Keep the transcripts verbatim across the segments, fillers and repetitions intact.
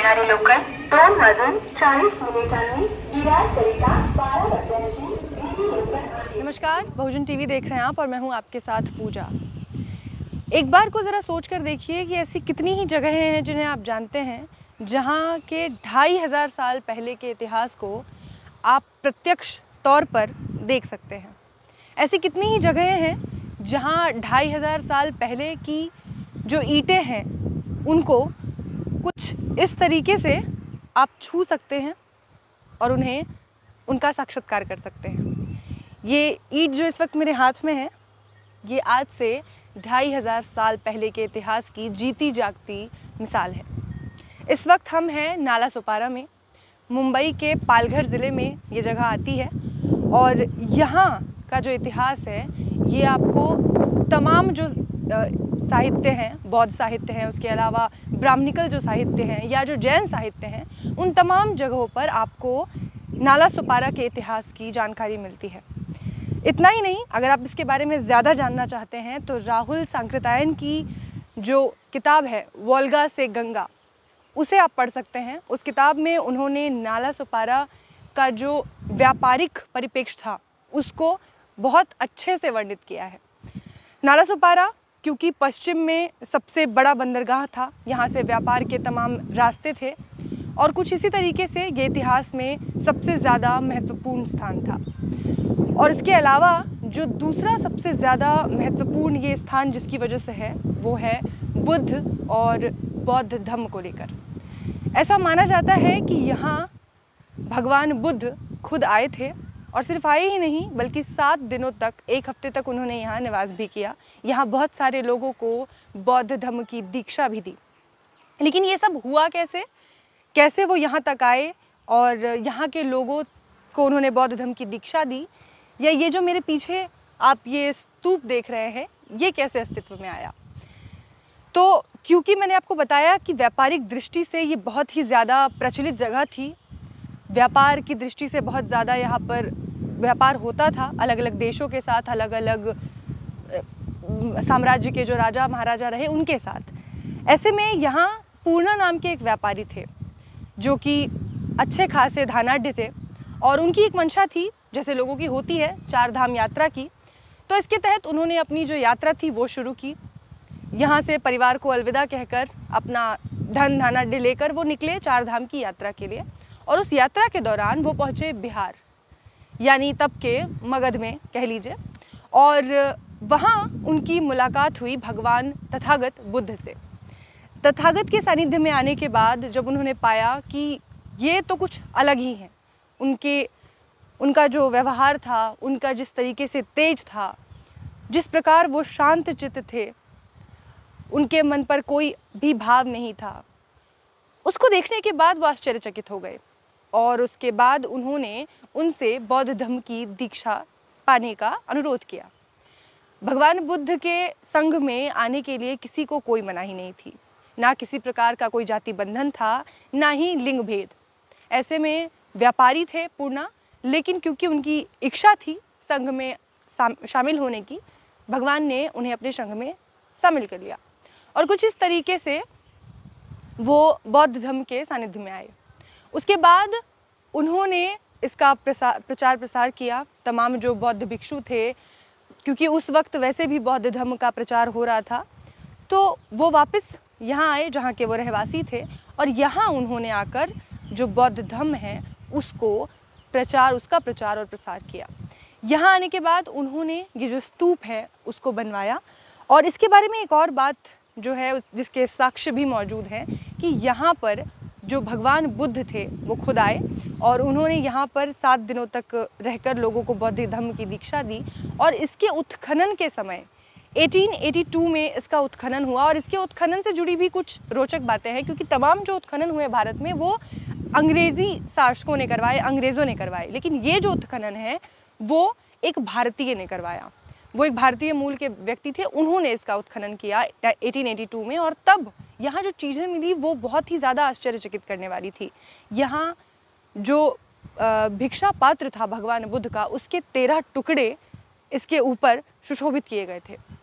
येणारी लोकल दोन वाजून चाळीस मिनिटांनी विरारकरिता बारा वाजल्याची दिल्ली लोकल आहे। नमस्कार, बहुजन टीवी देख रहे हैं आप और मैं हूं आपके साथ पूजा। एक बार को ज़रा सोच कर देखिए कि ऐसी कितनी ही जगहें हैं जिन्हें आप जानते हैं जहां के ढाई हज़ार साल पहले के इतिहास को आप प्रत्यक्ष तौर पर देख सकते हैं। ऐसी कितनी ही जगहें हैं जहां ढाई हज़ार साल पहले की जो ईंटें हैं उनको कुछ इस तरीके से आप छू सकते हैं और उन्हें उनका साक्षात्कार कर सकते हैं। ये ईंट जो इस वक्त मेरे हाथ में है, ये आज से ढाई हज़ार साल पहले के इतिहास की जीती जागती मिसाल है। इस वक्त हम हैं नाला सोपारा में, मुंबई के पालघर ज़िले में ये जगह आती है और यहाँ का जो इतिहास है ये आपको तमाम जो साहित्य हैं, बौद्ध साहित्य हैं, उसके अलावा ब्राह्मणिकल जो साहित्य हैं या जो जैन साहित्य हैं, उन तमाम जगहों पर आपको नाला सोपारा के इतिहास की जानकारी मिलती है। इतना ही नहीं, अगर आप इसके बारे में ज़्यादा जानना चाहते हैं तो राहुल सांकृत्यायन की जो किताब है वोल्गा से गंगा, उसे आप पढ़ सकते हैं। उस किताब में उन्होंने नाला सोपारा का जो व्यापारिक परिप्रेक्ष्य था उसको बहुत अच्छे से वर्णित किया है। नाला सोपारा क्योंकि पश्चिम में सबसे बड़ा बंदरगाह था, यहाँ से व्यापार के तमाम रास्ते थे और कुछ इसी तरीके से ये इतिहास में सबसे ज़्यादा महत्वपूर्ण स्थान था। और इसके अलावा जो दूसरा सबसे ज़्यादा महत्वपूर्ण ये स्थान जिसकी वजह से है वो है बुद्ध और बौद्ध धर्म को लेकर। ऐसा माना जाता है कि यहाँ भगवान बुद्ध खुद आए थे और सिर्फ आए ही नहीं बल्कि सात दिनों तक, एक हफ्ते तक उन्होंने यहाँ निवास भी किया। यहाँ बहुत सारे लोगों को बौद्ध धर्म की दीक्षा भी दी। लेकिन ये सब हुआ कैसे कैसे वो यहाँ तक आए और यहाँ के लोगों को उन्होंने बौद्ध धर्म की दीक्षा दी, या ये जो मेरे पीछे आप ये स्तूप देख रहे हैं ये कैसे अस्तित्व में आया। तो क्योंकि मैंने आपको बताया कि व्यापारिक दृष्टि से ये बहुत ही ज़्यादा प्रचलित जगह थी, व्यापार की दृष्टि से बहुत ज़्यादा यहाँ पर व्यापार होता था अलग अलग देशों के साथ, अलग अलग साम्राज्य के जो राजा महाराजा रहे उनके साथ। ऐसे में यहाँ पूर्णा नाम के एक व्यापारी थे जो कि अच्छे खासे धनाढ्य थे और उनकी एक मंशा थी, जैसे लोगों की होती है, चार धाम यात्रा की। तो इसके तहत उन्होंने अपनी जो यात्रा थी वो शुरू की। यहाँ से परिवार को अलविदा कहकर अपना धन धनाढ्य लेकर वो निकले चार धाम की यात्रा के लिए। और उस यात्रा के दौरान वो पहुँचे बिहार, यानी तब के मगध में कह लीजिए, और वहाँ उनकी मुलाकात हुई भगवान तथागत बुद्ध से। तथागत के सानिध्य में आने के बाद जब उन्होंने पाया कि ये तो कुछ अलग ही है, उनके उनका जो व्यवहार था, उनका जिस तरीके से तेज था, जिस प्रकार वो शांत चित्त थे, उनके मन पर कोई भी भाव नहीं था, उसको देखने के बाद वो आश्चर्यचकित हो गए और उसके बाद उन्होंने उनसे बौद्ध धर्म की दीक्षा पाने का अनुरोध किया। भगवान बुद्ध के संग में आने के लिए किसी को कोई मनाही नहीं थी, ना किसी प्रकार का कोई जाति बंधन था, ना ही लिंग भेद। ऐसे में व्यापारी थे पूर्णा, लेकिन क्योंकि उनकी इच्छा थी संघ में शामिल होने की, भगवान ने उन्हें अपने संघ में शामिल कर लिया और कुछ इस तरीके से वो बौद्ध धर्म के सानिध्य में आए। उसके बाद उन्होंने इसका प्रसार प्रचार प्रसार किया। तमाम जो बौद्ध भिक्षु थे, क्योंकि उस वक्त वैसे भी बौद्ध धर्म का प्रचार हो रहा था, तो वो वापस यहाँ आए जहाँ के वो रहवासी थे और यहाँ उन्होंने आकर जो बौद्ध धर्म है उसको प्रचार उसका प्रचार और प्रसार किया। यहाँ आने के बाद उन्होंने ये जो स्तूप है उसको बनवाया। और इसके बारे में एक और बात जो है जिसके साक्ष्य भी मौजूद हैं कि यहाँ पर जो भगवान बुद्ध थे वो खुद आए और उन्होंने यहाँ पर सात दिनों तक रहकर लोगों को बौद्ध धर्म की दीक्षा दी। और इसके उत्खनन के समय अठारह सौ बयासी में इसका उत्खनन हुआ और इसके उत्खनन से जुड़ी भी कुछ रोचक बातें हैं, क्योंकि तमाम जो उत्खनन हुए भारत में वो अंग्रेज़ी शासकों ने करवाए, अंग्रेज़ों ने करवाए, लेकिन ये जो उत्खनन है वो एक भारतीय ने करवाया। वो एक भारतीय मूल के व्यक्ति थे, उन्होंने इसका उत्खनन किया अठारह सौ बयासी में। और तब यहाँ जो चीज़ें मिली वो बहुत ही ज़्यादा आश्चर्यचकित करने वाली थी। यहाँ जो भिक्षा पात्र था भगवान बुद्ध का, उसके तेरह टुकड़े इसके ऊपर सुशोभित किए गए थे।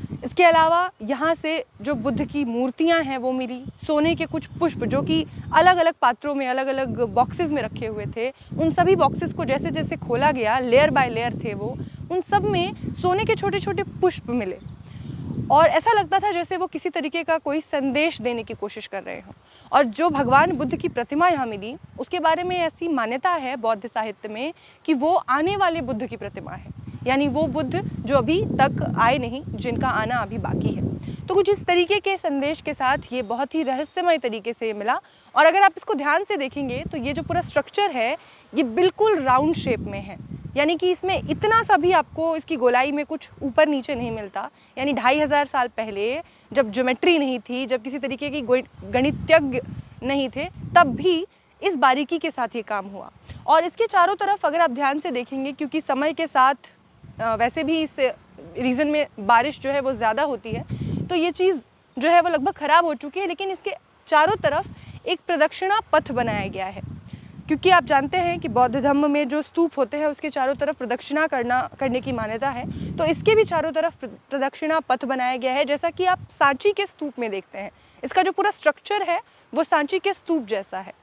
इसके अलावा यहाँ से जो बुद्ध की मूर्तियाँ हैं वो मिली, सोने के कुछ पुष्प जो कि अलग अलग पात्रों में अलग अलग बॉक्सेस में रखे हुए थे, उन सभी बॉक्सेस को जैसे जैसे खोला गया, लेयर बाय लेयर थे वो, उन सब में सोने के छोटे छोटे पुष्प मिले और ऐसा लगता था जैसे वो किसी तरीके का कोई संदेश देने की कोशिश कर रहे हों। और जो भगवान बुद्ध की प्रतिमा यहाँ मिली उसके बारे में ऐसी मान्यता है बौद्ध साहित्य में कि वो आने वाले बुद्ध की प्रतिमा है, यानी वो बुद्ध जो अभी तक आए नहीं, जिनका आना अभी बाकी है। तो कुछ इस तरीके के संदेश के साथ ये बहुत ही रहस्यमय तरीके से मिला। और अगर आप इसको ध्यान से देखेंगे तो ये जो पूरा स्ट्रक्चर है ये बिल्कुल राउंड शेप में है, यानी कि इसमें इतना सा भी आपको इसकी गोलाई में कुछ ऊपर नीचे नहीं मिलता। यानी ढाई हज़ार साल पहले जब ज्योमेट्री नहीं थी, जब किसी तरीके की गणितज्ञ नहीं थे, तब भी इस बारीकी के साथ ये काम हुआ। और इसके चारों तरफ अगर आप ध्यान से देखेंगे, क्योंकि समय के साथ वैसे भी इस रीजन में बारिश जो है वो ज़्यादा होती है, तो ये चीज़ जो है वो लगभग ख़राब हो चुकी है, लेकिन इसके चारों तरफ एक प्रदक्षिणा पथ बनाया गया है। क्योंकि आप जानते हैं कि बौद्ध धर्म में जो स्तूप होते हैं उसके चारों तरफ प्रदक्षिणा करना करने की मान्यता है, तो इसके भी चारों तरफ प्रदक्षिणा पथ बनाया गया है, जैसा कि आप सांची के स्तूप में देखते हैं। इसका जो पूरा स्ट्रक्चर है वो सांची के स्तूप जैसा है।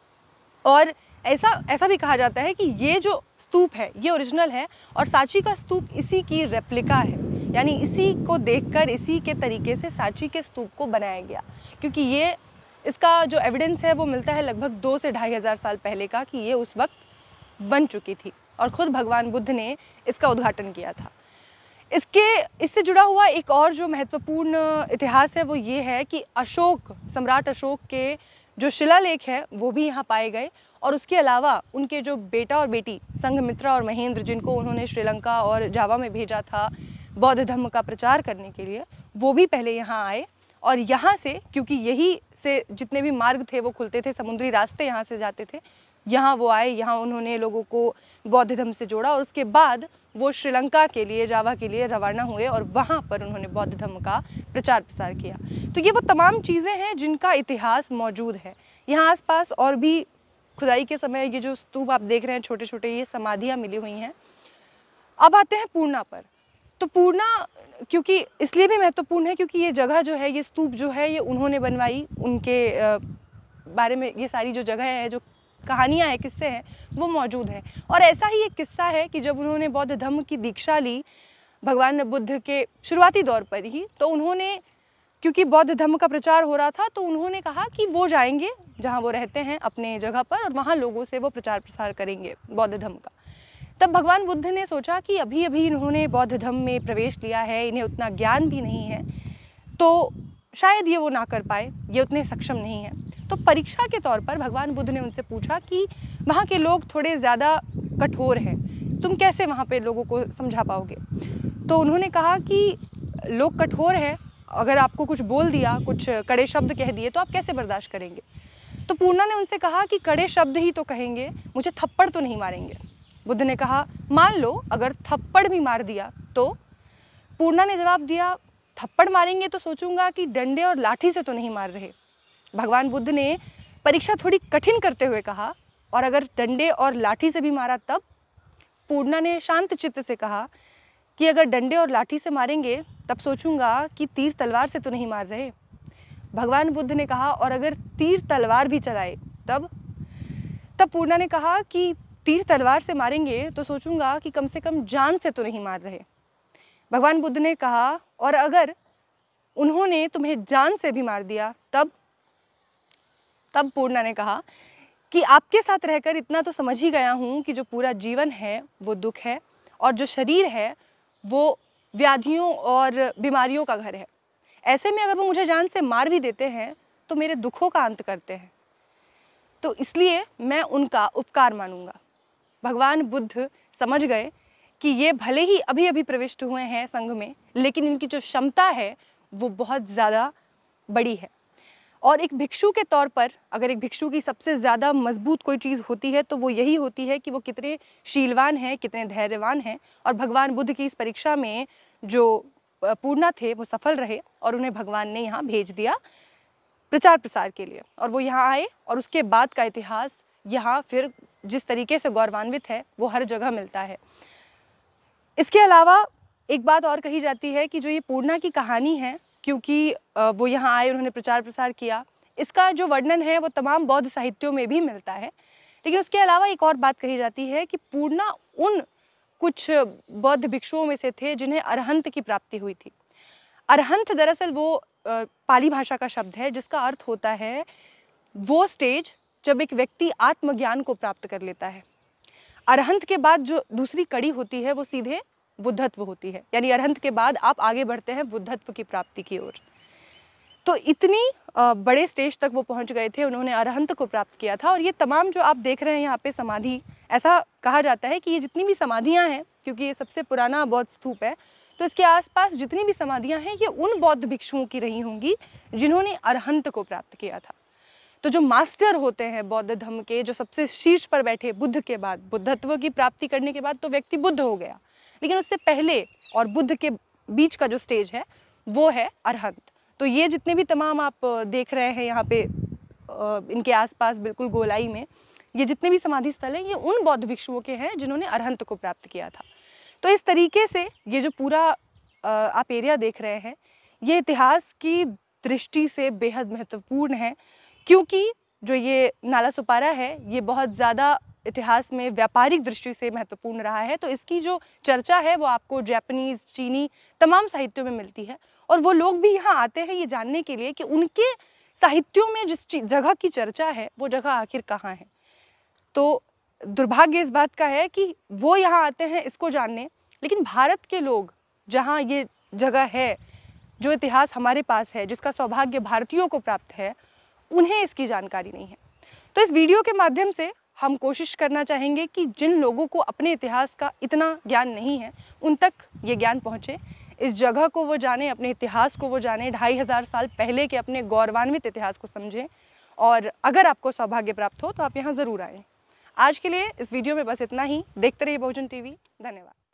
और ऐसा ऐसा भी कहा जाता है कि ये जो स्तूप है ये ओरिजिनल है और सांची का स्तूप इसी की रेप्लिका है, यानी इसी को देखकर इसी के तरीके से सांची के स्तूप को बनाया गया। क्योंकि ये इसका जो एविडेंस है वो मिलता है लगभग दो से ढाई हज़ार साल पहले का, कि ये उस वक्त बन चुकी थी और ख़ुद भगवान बुद्ध ने इसका उद्घाटन किया था। इसके इससे जुड़ा हुआ एक और जो महत्वपूर्ण इतिहास है वो ये है कि अशोक, सम्राट अशोक के जो शिलालेख हैं वो भी यहाँ पाए गए। और उसके अलावा उनके जो बेटा और बेटी संघमित्रा और महेंद्र, जिनको उन्होंने श्रीलंका और जावा में भेजा था बौद्ध धर्म का प्रचार करने के लिए, वो भी पहले यहाँ आए। और यहाँ से, क्योंकि यही से जितने भी मार्ग थे वो खुलते थे, समुद्री रास्ते यहाँ से जाते थे, यहाँ वो आए, यहाँ उन्होंने लोगों को बौद्ध धर्म से जोड़ा और उसके बाद वो श्रीलंका के लिए, जावा के लिए रवाना हुए और वहाँ पर उन्होंने बौद्ध धर्म का प्रचार प्रसार किया। तो ये वो तमाम चीज़ें हैं जिनका इतिहास मौजूद है। यहाँ आसपास और भी खुदाई के समय ये जो स्तूप आप देख रहे हैं छोटे छोटे, ये समाधियाँ मिली हुई हैं। अब आते हैं पूर्णा पर। तो पूर्णा क्योंकि इसलिए भी महत्वपूर्ण है क्योंकि ये जगह जो है, ये स्तूप जो है, ये उन्होंने बनवाई। उनके बारे में ये सारी जो जगह है, जो कहानियाँ हैं, किस्से हैं, वो मौजूद हैं। और ऐसा ही एक किस्सा है कि जब उन्होंने बौद्ध धर्म की दीक्षा ली भगवान बुद्ध के शुरुआती दौर पर ही, तो उन्होंने, क्योंकि बौद्ध धर्म का प्रचार हो रहा था, तो उन्होंने कहा कि वो जाएंगे जहाँ वो रहते हैं अपने जगह पर और वहाँ लोगों से वो प्रचार प्रसार करेंगे बौद्ध धर्म का। तब भगवान बुद्ध ने सोचा कि अभी अभी इन्होंने बौद्ध धर्म में प्रवेश लिया है, इन्हें उतना ज्ञान भी नहीं है, तो शायद ये वो ना कर पाए, ये उतने सक्षम नहीं हैं। तो परीक्षा के तौर पर भगवान बुद्ध ने उनसे पूछा कि वहाँ के लोग थोड़े ज़्यादा कठोर हैं, तुम कैसे वहाँ पे लोगों को समझा पाओगे? तो उन्होंने कहा कि लोग कठोर हैं, अगर आपको कुछ बोल दिया, कुछ कड़े शब्द कह दिए, तो आप कैसे बर्दाश्त करेंगे? तो पूर्णा ने उनसे कहा कि कड़े शब्द ही तो कहेंगे, मुझे थप्पड़ तो नहीं मारेंगे। बुद्ध ने कहा, मान लो अगर थप्पड़ भी मार दिया तो? पूर्णा ने जवाब दिया, थप्पड़ मारेंगे तो सोचूंगा कि डंडे और लाठी से तो नहीं मार रहे। भगवान बुद्ध ने परीक्षा थोड़ी कठिन करते हुए कहा, और अगर डंडे और लाठी से भी मारा तब? पूर्णा ने शांत चित्त से कहा कि अगर डंडे और लाठी से मारेंगे तब सोचूंगा कि तीर तलवार से तो नहीं मार रहे। भगवान बुद्ध ने कहा, और अगर तीर तलवार भी चलाए तब? तब पूर्णा ने कहा कि तीर तलवार से मारेंगे तो सोचूंगा कि कम से कम जान से तो नहीं मार रहे। भगवान बुद्ध ने कहा, और अगर उन्होंने तुम्हें जान से भी मार दिया तब? तब पूर्णा ने कहा कि आपके साथ रहकर इतना तो समझ ही गया हूँ कि जो पूरा जीवन है वो दुख है और जो शरीर है वो व्याधियों और बीमारियों का घर है। ऐसे में अगर वो मुझे जान से मार भी देते हैं तो मेरे दुखों का अंत करते हैं, तो इसलिए मैं उनका उपकार मानूंगा। भगवान बुद्ध समझ गए कि ये भले ही अभी अभी प्रविष्ट हुए हैं संघ में, लेकिन इनकी जो क्षमता है वो बहुत ज़्यादा बड़ी है। और एक भिक्षु के तौर पर अगर एक भिक्षु की सबसे ज़्यादा मजबूत कोई चीज़ होती है तो वो यही होती है कि वो कितने शीलवान हैं, कितने धैर्यवान हैं। और भगवान बुद्ध की इस परीक्षा में जो पूर्णा थे वो सफल रहे और उन्हें भगवान ने यहाँ भेज दिया प्रचार प्रसार के लिए, और वो यहाँ आए। और उसके बाद का इतिहास यहाँ फिर जिस तरीके से गौरवान्वित है वो हर जगह मिलता है। इसके अलावा एक बात और कही जाती है कि जो ये पूर्णा की कहानी है, क्योंकि वो यहाँ आए, उन्होंने प्रचार प्रसार किया, इसका जो वर्णन है वो तमाम बौद्ध साहित्यों में भी मिलता है। लेकिन उसके अलावा एक और बात कही जाती है कि पूर्णा उन कुछ बौद्ध भिक्षुओं में से थे जिन्हें अरहंत की प्राप्ति हुई थी। अरहंत दरअसल वो पाली भाषा का शब्द है जिसका अर्थ होता है वो स्टेज जब एक व्यक्ति आत्मज्ञान को प्राप्त कर लेता है। अरहंत के बाद जो दूसरी कड़ी होती है वो सीधे बुद्धत्व होती है, यानी अरहंत के बाद आप आगे बढ़ते हैं बुद्धत्व की प्राप्ति की ओर। तो इतनी बड़े स्टेज तक वो पहुंच गए थे, उन्होंने अरहंत को प्राप्त किया था। और ये तमाम जो आप देख रहे हैं यहाँ पे समाधि, ऐसा कहा जाता है कि ये जितनी भी समाधियाँ हैं, क्योंकि ये सबसे पुराना बौद्ध स्तूप है, तो इसके आसपास जितनी भी समाधियाँ हैं ये उन बौद्ध भिक्षुओं की रही होंगी जिन्होंने अरहंत को प्राप्त किया था। तो जो मास्टर होते हैं बौद्ध धर्म के, जो सबसे शीर्ष पर बैठे, बुद्ध के बाद, बुद्धत्व की प्राप्ति करने के बाद तो व्यक्ति बुद्ध हो गया, लेकिन उससे पहले और बुद्ध के बीच का जो स्टेज है वो है अरहंत। तो ये जितने भी तमाम आप देख रहे हैं यहाँ पे इनके आसपास बिल्कुल गोलाई में, ये जितने भी समाधि स्थल हैं ये उन बौद्ध भिक्षुओं के हैं जिन्होंने अरहंत को प्राप्त किया था। तो इस तरीके से ये जो पूरा आप एरिया देख रहे हैं ये इतिहास की दृष्टि से बेहद महत्वपूर्ण है, क्योंकि जो ये नाला सुपारा है ये बहुत ज़्यादा इतिहास में व्यापारिक दृष्टि से महत्वपूर्ण रहा है। तो इसकी जो चर्चा है वो आपको जापानीज़, चीनी तमाम साहित्यों में मिलती है, और वो लोग भी यहाँ आते हैं ये जानने के लिए कि उनके साहित्यों में जिस जगह की चर्चा है वो जगह आखिर कहाँ है। तो दुर्भाग्य इस बात का है कि वो यहाँ आते हैं इसको जानने, लेकिन भारत के लोग जहाँ ये जगह है, जो इतिहास हमारे पास है, जिसका सौभाग्य भारतीयों को प्राप्त है, उन्हें इसकी जानकारी नहीं है। तो इस वीडियो के माध्यम से हम कोशिश करना चाहेंगे कि जिन लोगों को अपने इतिहास का इतना ज्ञान नहीं है उन तक ये ज्ञान पहुँचे, इस जगह को वो जाने, अपने इतिहास को वो जाने, ढाई हज़ार साल पहले के अपने गौरवान्वित इतिहास को समझें। और अगर आपको सौभाग्य प्राप्त हो तो आप यहाँ ज़रूर आएँ। आज के लिए इस वीडियो में बस इतना ही। देखते रहिए बहुजन टीवी। धन्यवाद।